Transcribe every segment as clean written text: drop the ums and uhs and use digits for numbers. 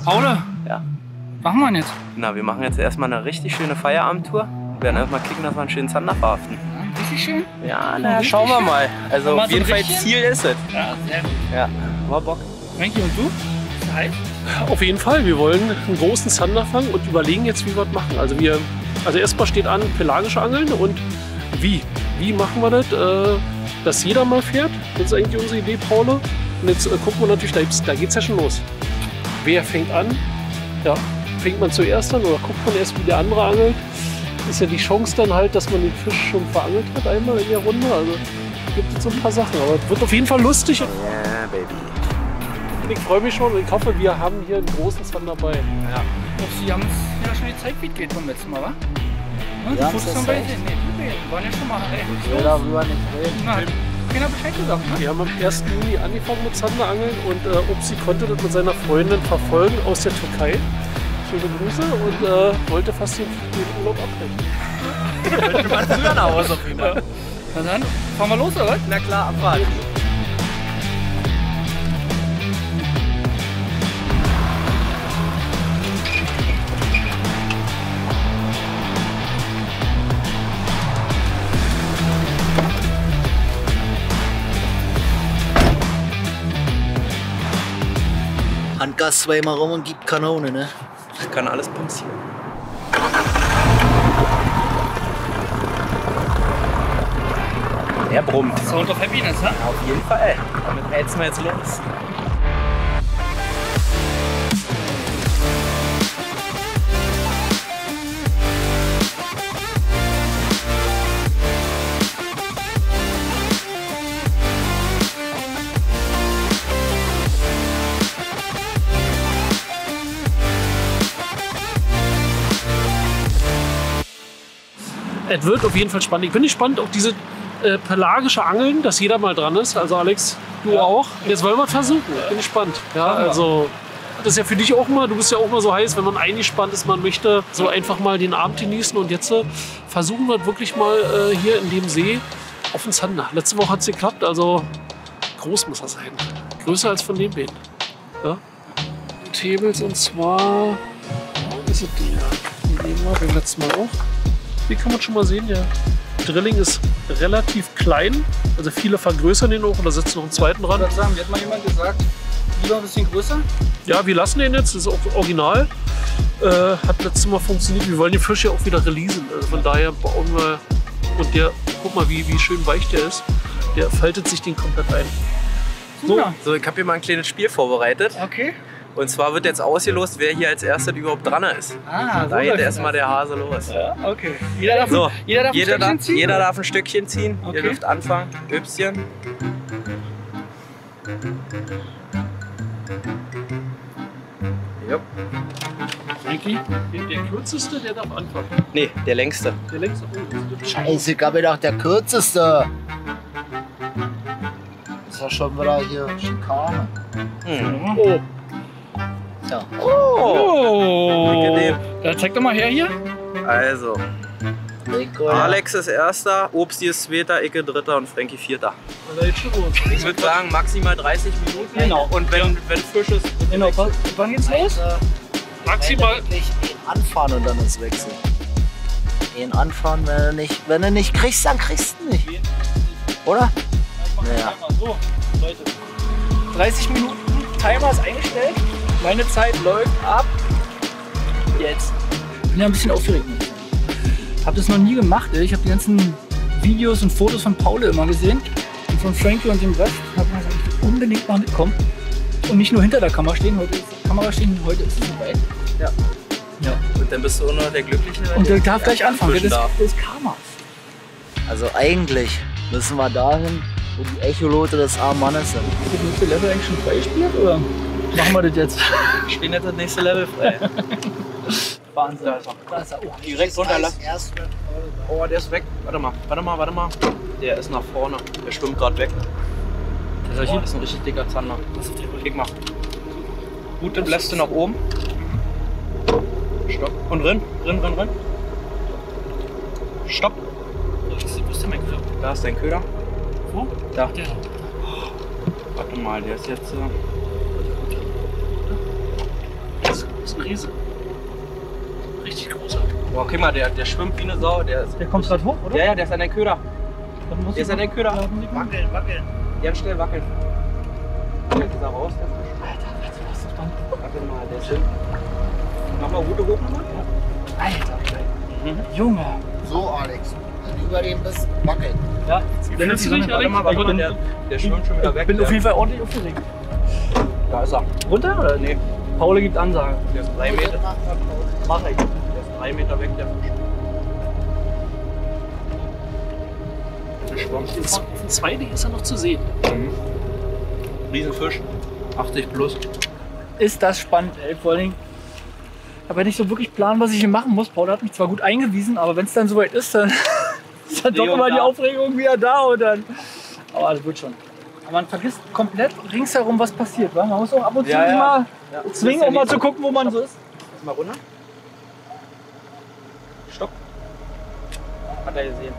Paul, Ja. was machen wir denn jetzt? Na, wir machen jetzt erstmal eine richtig schöne Feierabendtour. Wir werden erstmal kicken, dass wir einen schönen Zander verhaften. Ja, richtig schön. Ja, na, schauen wir mal. Also Mal auf so jeden ein Fall bisschen? Ziel ist es. Ja, sehr gut. Ja, war Bock. Frankie, und du? Ist es heiß? Auf jeden Fall, wir wollen einen großen Zander fangen und überlegen jetzt, wie wir das machen. Also erstmal steht an pelagische Angeln und wie? Wie machen wir das? Dass jeder mal fährt, das ist eigentlich unsere Idee, Paul. Und jetzt gucken wir natürlich, da geht es ja schon los. Wer fängt an? Ja, fängt man zuerst an oder guckt man erst, wie der andere angelt? Ist ja die Chance dann halt, dass man den Fisch schon verangelt hat einmal in der Runde. Also gibt es so ein paar Sachen, aber es wird auf jeden Fall lustig. Ja, Baby. Und ich freue mich schon und ich hoffe, wir haben hier einen großen Zander dabei. Ja. Doch, Sie haben es ja schon gezeigt, wie es geht beim letzten Mal, wa? Ne, die Ja, Fotos das haben wir ist gesehen. Nee, wir waren ja schon mal. Ich will darüber nicht reden. Na, hat keiner Bescheid gesagt, ne? Wir haben am 1. Juni angefangen mit Zanderangeln und Upsi konnte das mit seiner Freundin verfolgen aus der Türkei. Schöne Grüße und wollte fast den Urlaub abbrechen. Wir waren früher nach Hause auf jeden Fall. Na dann, fahren wir los, oder? Na klar, Abfahrt. Handgas zweimal rum und gibt Kanone, ne? Kann alles passieren. Er brummt. Sound of Happiness, ne? Auf jeden Fall. Damit heizen wir jetzt los. Es wird auf jeden Fall spannend. Ich bin gespannt auf diese pelagische Angeln, dass jeder mal dran ist. Also Alex, du auch. Jetzt wollen wir es versuchen. Ich bin gespannt. Ja, also das ist ja für dich auch mal, du bist ja auch mal so heiß, wenn man eingespannt ist, man möchte so einfach mal den Abend genießen. Und jetzt versuchen wir wirklich mal hier in dem See auf den Zander. Letzte Woche hat es geklappt, also groß muss er sein. Größer als von dem Beet. Ja? Tables und zwar, ist es die nehmen wir beim letzten Mal auch. Hier kann man schon mal sehen, der Drilling ist relativ klein. Also viele vergrößern den auch oder setzen noch einen zweiten dran. Ich würde sagen, mir hat mal jemand gesagt, lieber ein bisschen größer. Ja, wir lassen den jetzt, das ist auch original. Hat letztes Mal funktioniert. Wir wollen den Fisch ja auch wieder releasen. Also von daher bauen wir. Und der, guck mal, wie schön weich der ist. Der faltet sich den komplett ein. So, ich habe hier mal ein kleines Spiel vorbereitet. Okay. Und zwar wird jetzt ausgelost, wer hier als Erster überhaupt dran ist. Ah, Da geht erstmal der Hase los. Ja, okay. Jeder darf, So, jeder darf ein Stückchen ziehen? jeder darf ein Stückchen ziehen. Okay. Ihr dürft anfangen. Übchen. Jupp. Frankie, der kürzeste, der darf anfangen. Nee, der längste. Der längste. Scheiße, ich hab gedacht, der kürzeste. Das ist ja schon wieder hier Schikane. Hm. Oh, Ja. Oh. Angenehm. Ja, zeig doch mal her hier. Also, Rico, Alex ist Erster, Obsti ist Zweiter, Icke Dritter und Frankie Vierter. Alter, jetzt schon los. Ich würde sagen, maximal 30 Minuten. Genau. Und wenn Fisch ist, Genau, wann geht's los? Maximal. Wirklich ihn anfahren und dann ist Wechsel. Ihn anfahren, wenn du nicht kriegst, dann kriegst du nicht. Oder? Ja. So, Leute. 30 Minuten, Timer ist eingestellt. Meine Zeit läuft ab. Jetzt. Ich bin ja ein bisschen aufgeregt. Hab das noch nie gemacht. Ey. Ich habe die ganzen Videos und Fotos von Paul immer gesehen. Und von Frankie und dem Rest. Hab mir gesagt, ich will unbedingt mal mitkommen. Und nicht nur hinter der Kamera stehen. Heute ist es soweit. Ja. Ja. Und dann bist du auch noch der Glückliche. Und der darf gleich anfangen. fischen Das darf. ist Karma. Also eigentlich müssen wir dahin, wo die Echolote des armen Mannes sind. Ist das nächste Level eigentlich schon freigespielt oder machen wir das jetzt? Stehen jetzt das nächste Level frei. Wahnsinn. Da ist er. Oh, Direkt runterlassen. Erst mit Oh, der ist weg. Warte mal. Der ist nach vorne. Der schwimmt gerade weg. Das ist ein richtig dicker Zander. Klick mal. Gut, dann lässt du nach oben. Stopp. Und rin. Stopp. Wo ist denn mein Köder? Da ist dein Köder. Wo? Da. Der. Warte mal, der ist jetzt. Riese. Richtig großer. Boah, guck mal, der schwimmt wie eine Sau. Der kommt gerade hoch, oder? Ja, der ist an der Köder. Dann muss Der ist an der Köder. Wackeln, wackeln. Ganz schnell wackeln. Jetzt ist er raus, der Fisch. Alter, was ist das dann? Warte mal, der ist hin. Mach mal Rute hoch nochmal. Alter, Junge. So, Alex. Wenn du über dem bist, wackeln. Ja, Wenn du nicht, Warte mal, der schwimmt schon wieder weg. Ich bin auf jeden Fall ordentlich aufgeregt. Da ist er. Runter oder? Nee, Paul gibt Ansage. der ist 3 Meter. Mach ich. Der ist 3 Meter weg, der Fisch. Der schwamm. In 2D ist er noch zu sehen. Riesenfisch. 80 plus. Ist das spannend, ey. Vor allen Dingen, ich habe ja nicht so wirklich Plan, was ich hier machen muss. Paul hat mich zwar gut eingewiesen, aber wenn es dann soweit ist, dann ist dann doch immer die Aufregung wieder da und dann. Aber das wird schon. Aber man vergisst komplett ringsherum, was passiert. Wa? Man muss auch ab und zu Ja, ja. mal Ja. zwingen, um mal zu gucken, wo man so ist. Lass mal runter. Stopp. Hat er gesehen.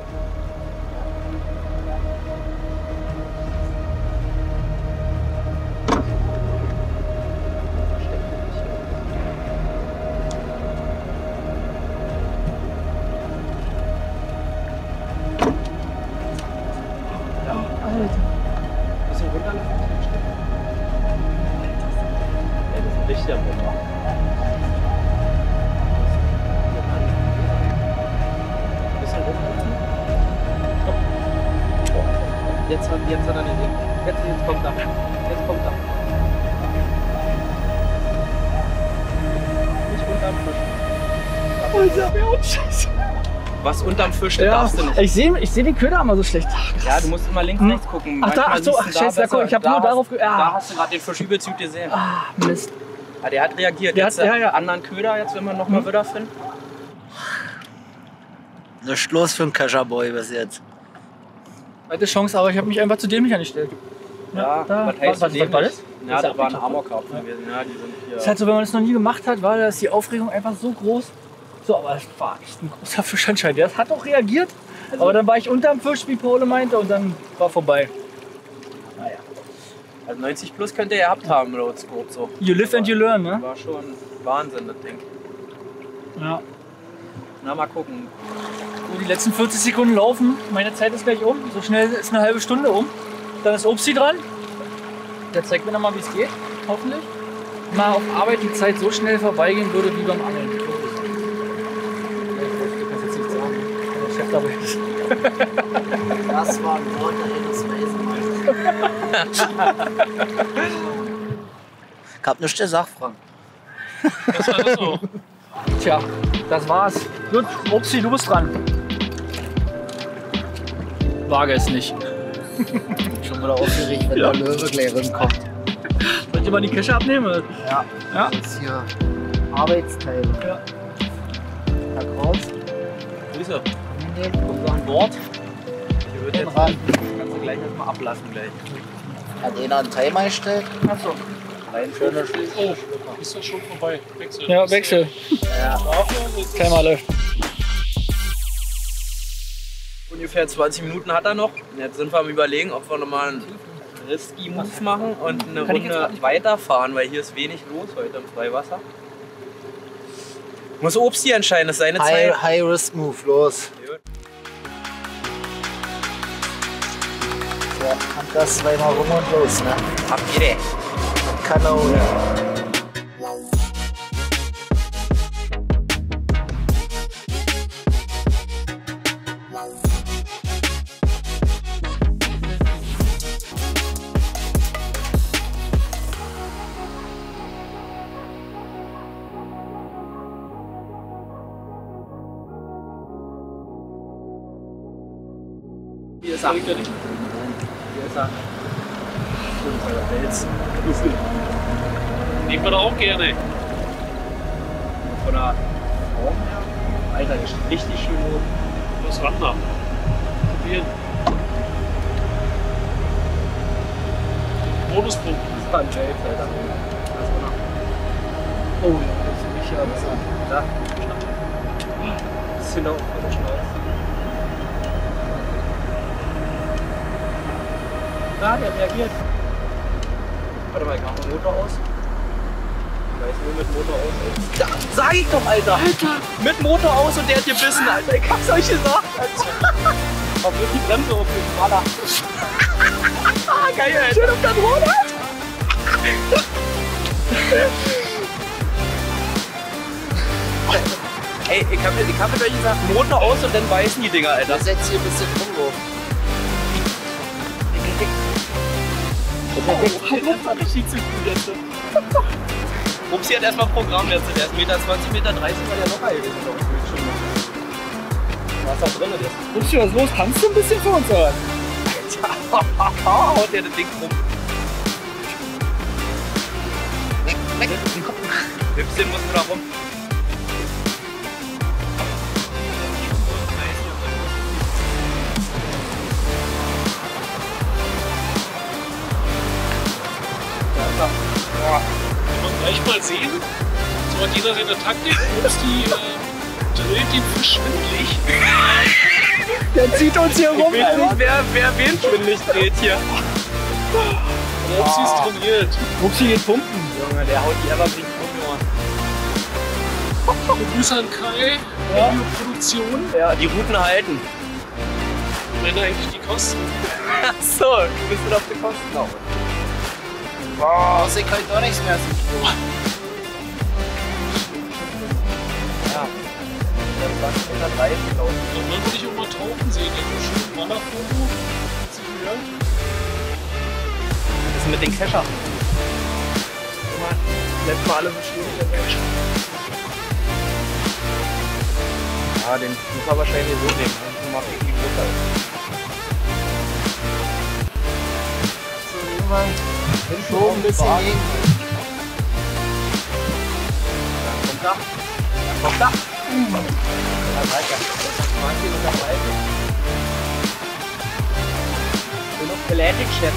Bisschen runterlassen. Ja, das ist ein richtiger Bomber. Bisschen runterlassen. Stopp. Jetzt hat er den Ding. Jetzt kommt er. Jetzt kommt er. Nicht unterm Fisch. Scheiße. Was unterm Fisch, das darfst du nicht. Ich sehe die Köder immer so schlecht. Ja, du musst immer links, rechts gucken. Ach, da, Manchmal ach so, siehst du ach, scheiße, besser. guck, ich habe nur Da darauf Da hast du gerade den Fisch übelst gut gesehen. Ah, Mist. Ja, der hat reagiert. Der Jetzt hat- ja, ja. anderen Köder, jetzt wenn wir nochmal wieder finden. Nicht los für einen Kescherboy bis jetzt. Zweite Chance, aber ich habe mich einfach zu dämlich angestellt. Ja, da. was heißt Was dämlich? war das? Ja, Das das ist war ein abgeklappt. Amokkarpfen gewesen. Ja, die sind hier. Das ist halt so, wenn man das noch nie gemacht hat, war das die Aufregung einfach so groß. So, aber es war echt ein großer Fisch anscheinend. Der hat auch reagiert, aber dann war ich unterm Fisch, wie Paul meinte, und dann war vorbei. Naja. Also 90 plus könnt ihr gehabt haben, laut Scope so. You live and you learn, ne? War schon Wahnsinn, das Ding. Ja. Na, mal gucken. So, die letzten 40 Sekunden laufen. Meine Zeit ist gleich um. So schnell ist eine halbe Stunde um. Dann ist Obsti dran. Der zeigt mir nochmal, wie es geht. Hoffentlich. Mal auf Arbeit die Zeit so schnell vorbeigehen würde wie beim Angeln. Du kannst jetzt nichts sagen. Der Chef dabei ist. Das war ein Wort eines Waisenmeisters. Ich hab nichts gesagt, Frank. Das war das so. Tja, das war's. Gut, Obsti, du bist dran. Wage es nicht. Schon wieder aufgeregt, wenn der Löwe gleich rankommt. Soll ich mal die Kesche abnehmen? Ja. Ja. Das ist hier Arbeitsteile. Ja. Herr Kraus, Grüße. kommt noch an Bord. Hier wird jetzt ran. kannst du gleich erstmal ablassen gleich. Hat einer einen Timer gestellt? Achso. Ein schöner Spiel. Oh, ist das schon vorbei. Wechsel. Ja, Wechsel. Timer läuft. Ungefähr 20 Minuten hat er noch. Jetzt sind wir am Überlegen, ob wir nochmal einen risky Move machen und eine Kann ich jetzt Runde weiterfahren, weil hier ist wenig los heute im Freiwasser. Muss Obst hier entscheiden, das ist seine Zeit. High Risk Move, los. Ja, und das zweimal rum und los, ne? Ab jede. Kanone. Hier ist er. Hier ist er. Wels. Nehmen wir da auch gerne. Von der Form her. Alter, der steht richtig schön hoch. Das Rander. Probieren. Bonuspunkt. Das war ein Wels, Alter. Oh, das ist nicht ja besser. Da. Bisschen auf der Schnauze. Da, der reagiert. Warte mal, ich mach den Motor aus. Weil nur mit Motor aus. Da, sag ich doch, Alter! Mit Motor aus und der hat gebissen, Alter. Ich hab's euch gesagt, Alter. Auf die Bremse auf den Baller. Geil, Alter. Schön auf der Drohne, Alter. Ey, ich hab mit euch gesagt, Motor aus und dann weißen die Dinger, Alter. Das setzt hier ein bisschen Rumbo. Richtig zu gut jetzt. Upsi hat erstmal Programm jetzt. Der ist 1,20 Meter, 30 war der locker gewesen. Was ist da drin? Upsi, was ist los? Tanzt du ein bisschen für uns, oder? Haut der das Ding rum. Hüpschen musst du da rum. Gleich mal sehen. So hat jeder seine Taktik. Upsi drillt den Fisch schwindelig. Der zieht uns hier rum. Ich weiß nicht, wer wen schwindelig dreht hier. Upsi ist trainiert. Upsi geht pumpen. Junge, der haut die Evergreen rum. Grüße an Kai, Ja. Videoproduktion. Ja, die Routen halten. Wenn eigentlich die Kosten. Achso, du bist wieder auf den Kosten auch. Boah, ich kann doch nichts mehr. Ja. Der ist 130, glaube ich. Dann würde ich auch mal tauchen sehen. Ja, so schön Wanderfoto. Was ist mit den Kescher? Letztes Mal alle so schön in der Welt. Ja, den muss man wahrscheinlich so nehmen. Dann mal wie groß er ist. So, irgendwann schon ein bisschen gegen. Dann kommt da. Dann kommt da. Ja, weiter. Mal hier mit der Seite. Schön auf Belätig, Chef.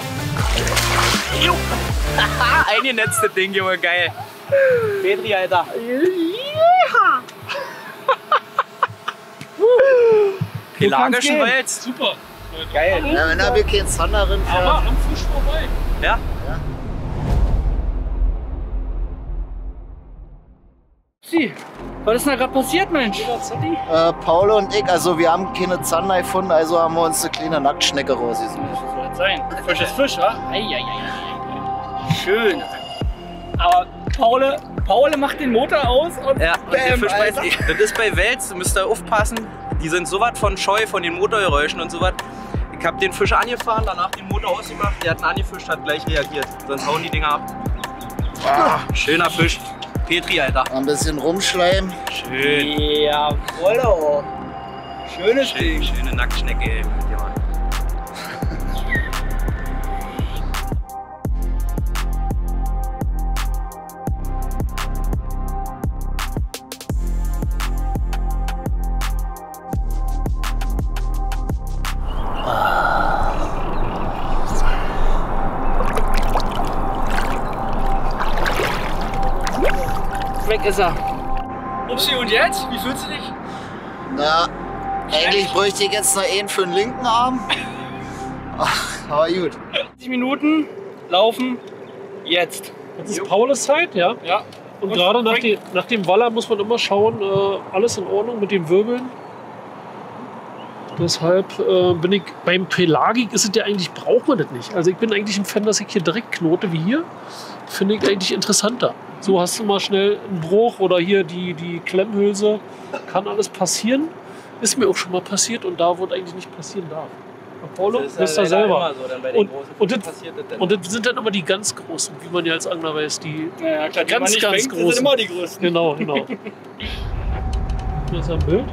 Haha, eingenetzte Ding, Junge, geil. Petri, Alter. Pelagischen Wald. Super. Geil. Ja, wenn da wir keinen Zander drin Aber fährt. am Fisch vorbei. Ja? Upsi, was ist denn da gerade passiert, Mensch? Paul und ich, also wir haben keine Zander gefunden, also haben wir uns eine kleine Nacktschnecke rausgesucht. Was soll das sein? Fisch ist Fisch, wa? Eieiei. Schön. Aber Paul macht den Motor aus und Ja, und der bam, Fisch Alter. beißt. Das ist bei Wels, müsst ihr aufpassen. Die sind so was von scheu, von den Motorgeräuschen und so was. Ich hab den Fisch angefahren, danach den Motor ausgemacht. Der hat ihn angefischt, hat gleich reagiert. Sonst hauen die Dinger ab. Ah, schöner Fisch. Petri, Alter. Ein bisschen rumschleimen. Schön. Jawohl, oh. Schönes Ding. Schöne Nacktschnecke, ey. Ja. Weg ist er. Upsi, und jetzt? Wie fühlst du dich? Na, eigentlich bräuchte ich jetzt noch einen für den linken Arm. Ach, aber gut. 10 Minuten laufen jetzt. Jetzt ist Paules Zeit, ja. Ja. Und gerade nach dem Waller muss man immer schauen, alles in Ordnung mit den Wirbeln. Deshalb bin ich beim Pelagik, ist es ja eigentlich, braucht man das nicht. Also ich bin eigentlich ein Fan, dass ich hier direkt knote wie hier. Finde ich eigentlich interessanter. So hast du mal schnell einen Bruch oder hier die Klemmhülse. Kann alles passieren. Ist mir auch schon mal passiert und da, wo es eigentlich nicht passieren darf. Apollo, wisst ihr selber. So, dann bei den großen Und Fischen das, passiert das dann. und das sind dann immer die ganz großen, wie man ja als Angler weiß, die Ja, klar, die man ganz, nicht ganz fängt, großen. sind immer die größten. Genau, genau. Das ist ein Bild.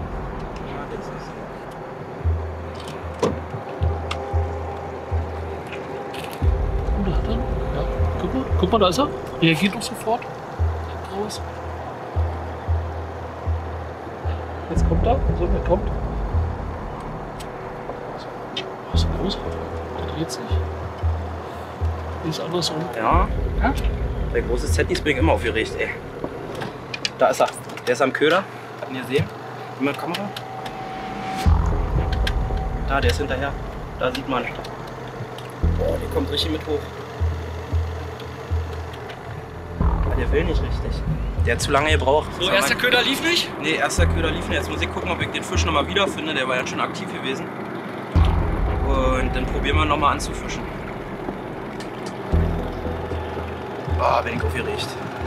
Und da hat er, ja, guck mal, da ist er. Reagiert doch sofort. Raus. Jetzt kommt er. So, er kommt. Was ist groß? Der dreht sich. Die ist andersrum. Ja. Der große Zettis bin ich immer aufgeregt, ey. Da ist er. Der ist am Köder. Habt ihr ihn gesehen? Mit Kamera? Da, der ist hinterher. Da sieht man. Boah, der kommt richtig mit hoch. der will nicht richtig. Der hat zu lange gebraucht. So, erster Köder lief nicht? Nee, erster Köder lief nicht. Jetzt muss ich gucken, ob ich den Fisch nochmal wiederfinde. Der war ja schon aktiv gewesen. Und dann probieren wir nochmal anzufischen. Oh, bin ich aufgeregt.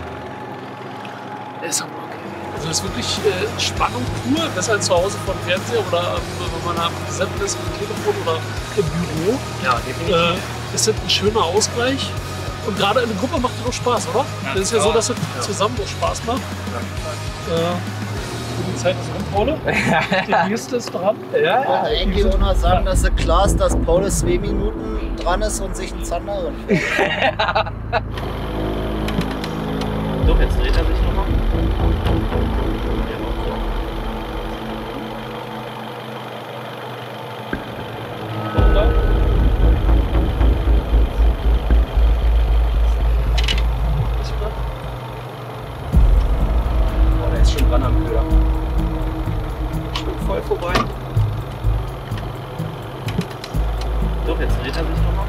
Ist aber okay. Also das ist wirklich Spannung pur, besser als zu Hause vor dem Fernseher oder wenn man am Gesetzt ist mit dem Telefon oder im Büro. Ja, definitiv. Ist das ein schöner Ausgleich. Und gerade in der Gruppe macht es auch Spaß, oder? Ja. Das ist ja so, dass es zusammen auch Spaß macht. Die Zeit ist rum, Paul. Der nächste ist dran. Ja, eigentlich auch noch sagen, dass es klar ist, dass Paul 2 Minuten dran ist und sich ein Zander reinfährt. So, jetzt dreht er sich nochmal. Der ist schon dran am Köder. Schon voll vorbei. So, jetzt dreht er sich nochmal.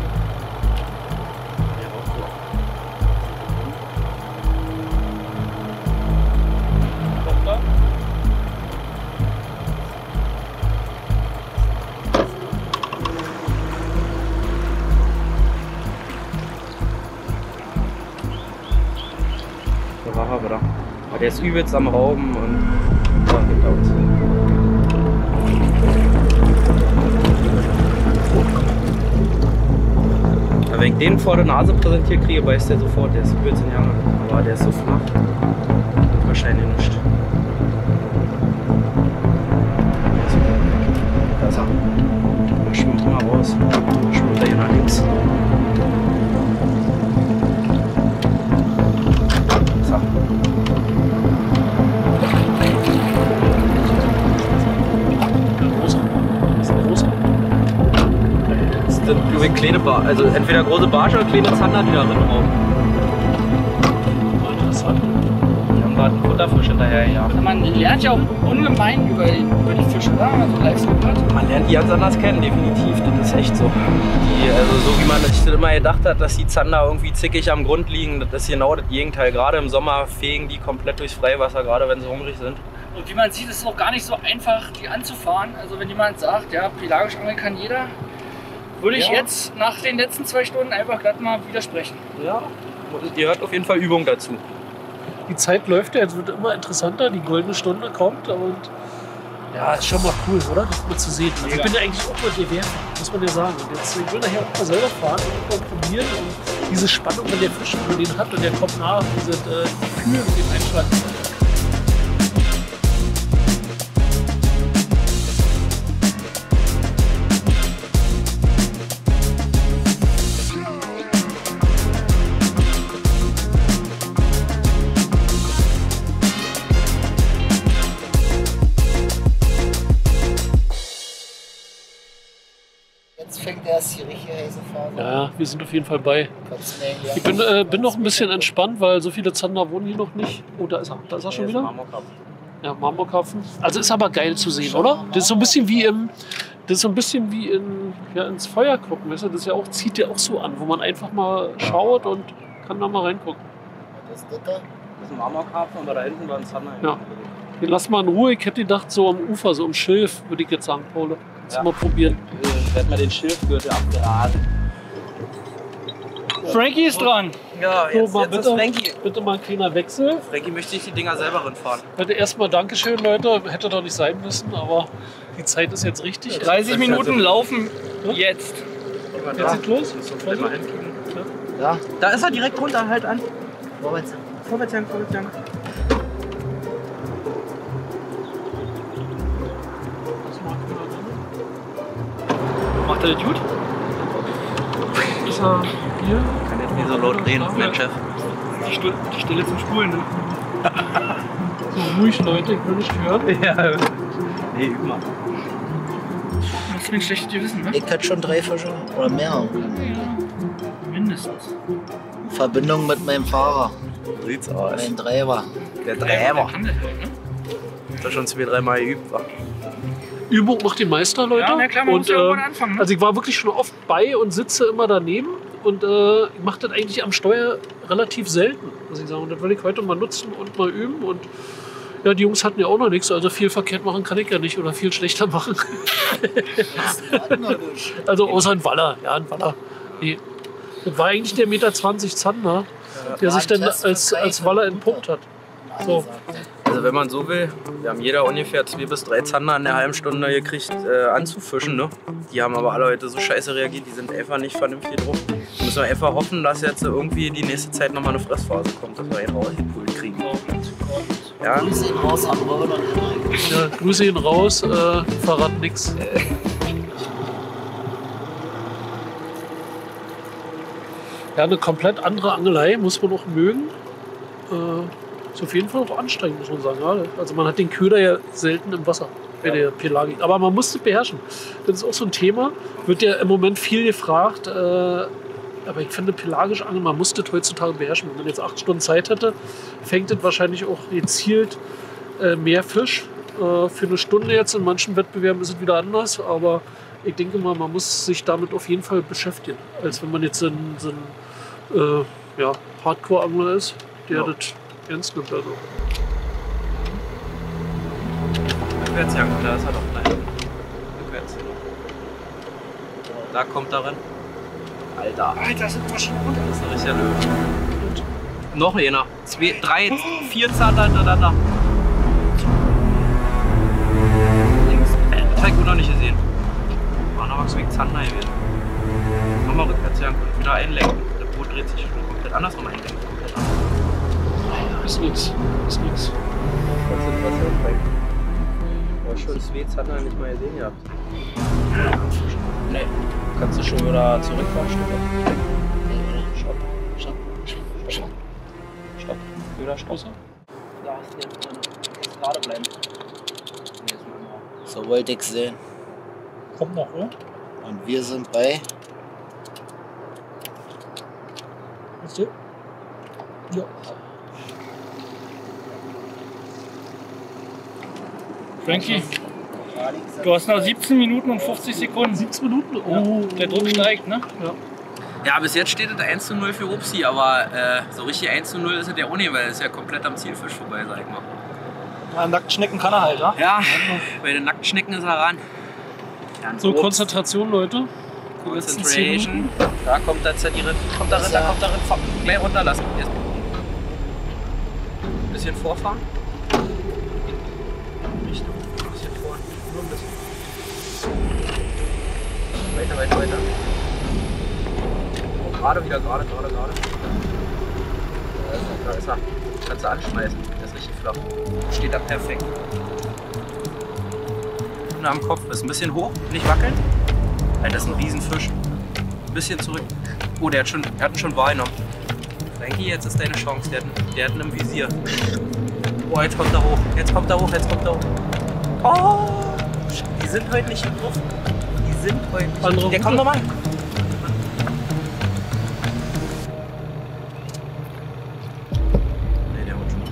Da war er wieder. Aber der ist übelst am Rauben und oh, geht aus. Aber wenn ich den vor der Nase präsentiert kriege, beißt der sofort. Der ist übelst in Jange. Aber der ist so flach. Wird wahrscheinlich nicht. Da ist er. Der schwimmt mal raus. Schwimmt er hier nach links. So. Das sind glaube ich kleine also entweder große Barsche oder kleine Zander, die da drin rauben. Interessant. Die haben gerade einen Futterfisch hinterher, ja. Man lernt ja auch ungemein über die Fische, oder? Also Livestream hat. Man lernt die ganz anders kennen, definitiv. Das ist echt so. Also so wie man sich immer gedacht hat, dass die Zander irgendwie zickig am Grund liegen, das ist genau das Gegenteil. Gerade im Sommer fegen die komplett durchs Freiwasser, gerade wenn sie hungrig sind. Und wie man sieht, ist es auch gar nicht so einfach, die anzufahren. Also wenn jemand sagt, ja, pelagisch angeln kann jeder, würde ich jetzt nach den letzten 2 Stunden einfach glatt mal widersprechen. Ja, die gehört auf jeden Fall Übung dazu. Die Zeit läuft ja, jetzt wird immer interessanter, die goldene Stunde kommt und ja, ist schon mal cool, oder? Das mal zu sehen. Also ich bin ja eigentlich auch mal DWR, muss man ja sagen. Und jetzt, ich will nachher auch mal selber fahren und mal probieren und diese Spannung, wenn der Fisch über den hat und der kommt nach, dieses Gefühl mit dem Einschlag. Jetzt fängt erst die richtige heiße Phase. Ja, wir sind auf jeden Fall bei. Kannst du mir Ich bin noch ein bisschen entspannt, weil so viele Zander wohnen hier noch nicht. Oh, da ist er. Da ist er schon wieder. Ja, Marmorkarpfen. Also ist aber geil zu sehen, oder? Das ist so ein bisschen wie ins Feuer gucken. Weißt du? Das ist ja auch, zieht ja auch so an, wo man einfach mal schaut und kann da mal reingucken. Das ist das da. Das ist ein Marmorkarpfen, aber da hinten war ein Zander. Ja. Den lass mal in Ruhe. Ich hätte gedacht, so am Ufer, so im Schilf, würde ich jetzt sagen, Paul. Kannst du mal probieren. Ich werde mal den Schilfgürtel abgeraten. Frankie ist dran. Ja, So, jetzt, mal jetzt ist Frankie. bitte mal ein kleiner Wechsel. Frankie möchte sich die Dinger selber rinfahren. Bitte erstmal Dankeschön, Leute. Hätte doch nicht sein müssen, aber die Zeit ist jetzt richtig. 30 Minuten laufen jetzt. Jetzt geht's los. Vielleicht mal hinkriegen. Ja, Da ist er direkt runter, halt an. vorwärts. Vorwärtsgang, vorwärtsgang. Macht er das gut? Ist er hier? Kann jetzt nicht so laut reden, mein Chef. Die Stelle zum Spulen, ne? So ruhig, Leute, ich will nicht hören. Ja. Nee, üb mal. Hast du ein schlechtes Gewissen, ne? Ich hatte schon 3 Fische oder mehr. Mindestens. In Verbindung mit meinem Fahrer, So sieht's aus. mein Treiber. Der Träger. Kann das halt, ne? Hat er schon 2-3 Mal geübt, war. Übung macht den Meister, Leute. Ja, na klar, man muss ja irgendwann anfangen, ne? Also ich war wirklich schon oft bei und sitze immer daneben und ich mache das eigentlich am Steuer relativ selten. muss ich sagen. Und das will ich heute mal nutzen und mal üben. Und ja, die Jungs hatten ja auch noch nichts, also viel verkehrt machen kann ich ja nicht oder viel schlechter machen. Also außer ein Waller, ja, ein Waller. Nee. Das war eigentlich der 1,20 Meter Zander, der sich dann als Waller entpuppt hat. So. Also wenn man so will, wir haben jeder ungefähr 2 bis 3 Zander in der halben Stunde gekriegt anzufischen. Ne? Die haben aber alle heute so scheiße reagiert, die sind einfach nicht vernünftig drauf. Da müssen wir einfach hoffen, dass jetzt irgendwie die nächste Zeit nochmal eine Fressphase kommt, dass wir ihn rausgepult kriegen. Ja? Grüße ihn raus, aber Ja, Grüße ihn raus, verrat nix. Ja, eine komplett andere Angelei muss man auch mögen. Ist auf jeden Fall auch anstrengend, muss man sagen. Ja, also man hat den Köder ja selten im Wasser bei der Pelagik. Aber man muss es beherrschen. Das ist auch so ein Thema. Wird ja im Moment viel gefragt. Aber ich finde, pelagisch Angeln, man muss das heutzutage beherrschen. Wenn man jetzt 8 Stunden Zeit hätte, fängt das wahrscheinlich auch gezielt mehr Fisch. Für eine Stunde jetzt in manchen Wettbewerben ist es wieder anders. Aber ich denke mal, man muss sich damit auf jeden Fall beschäftigen. Als wenn man jetzt so ein Hardcore-Angler ist, der das ernst nimmt. Also. Rückwärts, ja, da ist er doch klein. Rückwärts. Da kommt er rein. Alter, sind wir schon runter. Das ist ein richtiger Löwe. Und noch einer. 2, 3, 4 Zander hintereinander. Das habe ich gut noch nicht gesehen. War noch was wegen Zander gewesen. Nochmal rückwärts, ja, und wieder einlenken. Das Boot dreht sich schon komplett anders, nochmal einlenken. Komplett anders. Ist nix. Ist nix. Aber schon 2 Zander nicht mal gesehen gehabt. Nee. Kannst du schon wieder zurückfahren, Stopp. Wieder Stoßer. Da ist der drin. Jetzt gerade bleiben. So wollte ich sehen. Kommt noch, oder? Und wir sind bei Weißt du? Ja. Frankie, du hast noch 17 Minuten und 50 Sekunden. 17 Minuten? Oh, Der Druck steigt, ne? Ja. Ja, bis jetzt steht es 1:0 für Upsi, aber so richtig 1:0 ist es ja auch nicht, weil es ja komplett am Zielfisch vorbei, sag ich mal. Ja, Nacktschnecken kann er halt, ja? Ja, bei den Nacktschnecken ist er ran. Ja, So, Obst, Konzentration, Leute. Die letzten 10 Concentration. Minuten. Da kommt jetzt die Rind. Kommt da rein. Gleich runterlassen. Erst ein bisschen vorfahren. Richtung. Ein bisschen vor. Nur ein bisschen. Weiter. Oh, gerade wieder, gerade. Da ist er. Kannst du anschmeißen. Der ist richtig flach. Steht da perfekt. Und am Kopf ist ein bisschen hoch, nicht wackeln. Alter, das ist ein Riesenfisch. Ein bisschen zurück. Oh, der hat ihn schon wahrgenommen. Frankie, jetzt ist deine Chance. Der hat ihn im Visier. Oh, jetzt kommt er hoch. Jetzt kommt er hoch. Oh! Die sind heute nicht im Gruff. Die sind heute nicht. Andere Der Route. kommt nochmal. Nee, der haut schon.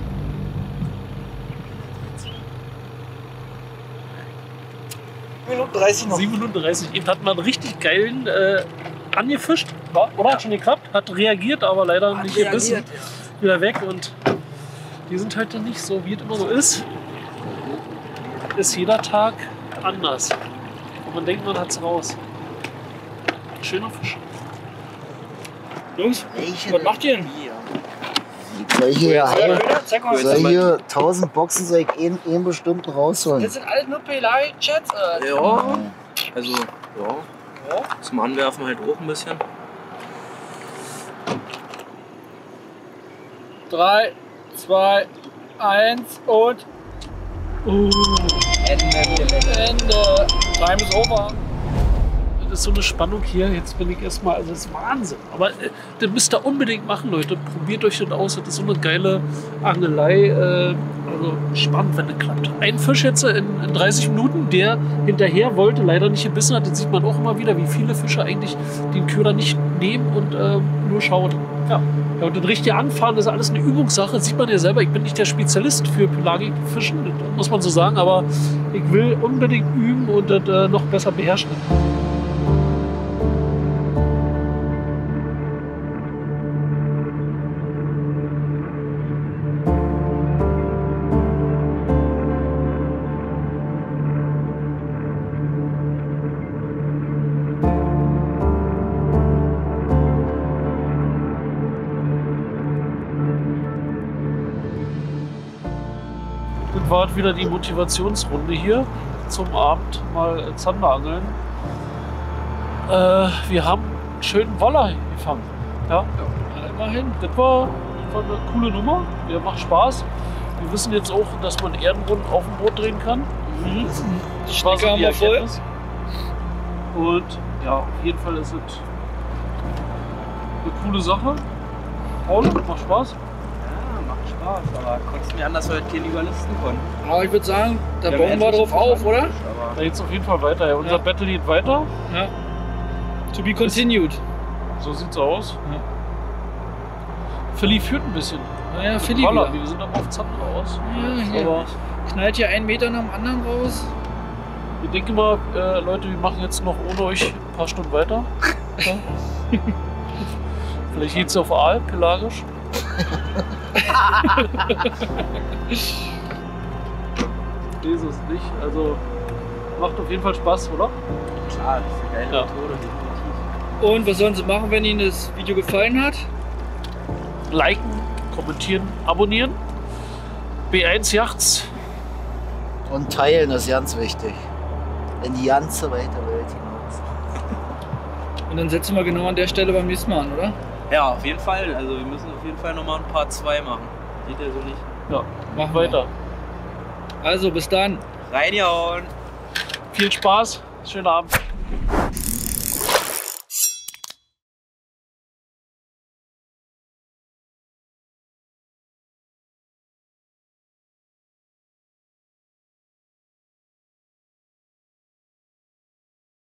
Minuten 30 noch. 7 Minuten 30. Eben hat man einen richtig geilen angefischt. Oder? Hat schon geklappt. Hat reagiert, aber leider nicht gebissen. Wieder weg. Und die sind heute nicht so, wie es immer so ist. Ist jeder Tag anders. Und man denkt, man hat's raus. Schöner Fisch. Jungs, was macht ihr denn? soll ich hier, Zeig mal, soll ich hier 1000 Boxen soll ich einen bestimmten rausholen. das sind alles nur Pelagik-Chats. Ja, also, ja. Zum Anwerfen halt auch ein bisschen. 3, 2, 1 und Ende. Time is over. Das ist so eine Spannung hier. Jetzt bin ich erstmal, also das ist Wahnsinn. Aber das müsst ihr unbedingt machen, Leute. Probiert euch das aus. Das ist so eine geile Angelei. Also spannend, wenn das klappt. Ein Fisch jetzt in 30 Minuten, der hinterher wollte, leider nicht gebissen hat. Das sieht man auch immer wieder, wie viele Fische eigentlich den Köder nicht nehmen und nur schauen. Ja, und das richtige Anfahren, das ist alles eine Übungssache. Das sieht man ja selber. Ich bin nicht der Spezialist für Pelagikfischen, das muss man so sagen. Aber ich will unbedingt üben und das noch besser beherrschen. war wieder die Motivationsrunde hier zum Abend mal Zanderangeln. Wir haben einen schönen Woller gefangen. Ja, immerhin. Das war eine coole Nummer. Der macht Spaß. Wir wissen jetzt auch, dass man Erdenrunden auf dem Boot drehen kann. Das war so die Erkenntnis. Und ja, auf jeden Fall ist es eine coole Sache. Paul, macht Spaß. Ja, macht Spaß, aber konntest mir anders heute keinen überlisten konnten. Aber ich würde sagen, da bauen wir drauf auf, oder? Da geht es auf jeden Fall weiter. Ja, unser Battle geht weiter. Ja. To be continued. So sieht's aus. Ja. Philly führt ein bisschen. Naja, Philly Voller. wieder. Wir sind aber auf Zander raus. Ja, hier. Aber Knallt hier einen Meter nach dem anderen raus. ich denke mal, Leute, wir machen jetzt noch ohne euch ein paar Stunden weiter. Ja. Vielleicht geht's auf Aal, pelagisch. Jesus nicht. Also macht auf jeden Fall Spaß, oder? Klar, das ist eine geile Methode, definitiv. Und was sollen sie machen, wenn ihnen das Video gefallen hat? Liken, kommentieren, abonnieren. B1 Yachts. Und teilen ist ganz wichtig. In die ganze weite Welt hinaus. Und dann setzen wir genau an der Stelle beim nächsten Mal an, oder? Ja, auf jeden Fall. Also wir müssen auf jeden Fall nochmal ein Part 2 machen. Geht ja so nicht. Ja, Machen weiter. Also, bis dann. Reinjauen! Viel Spaß, schönen Abend.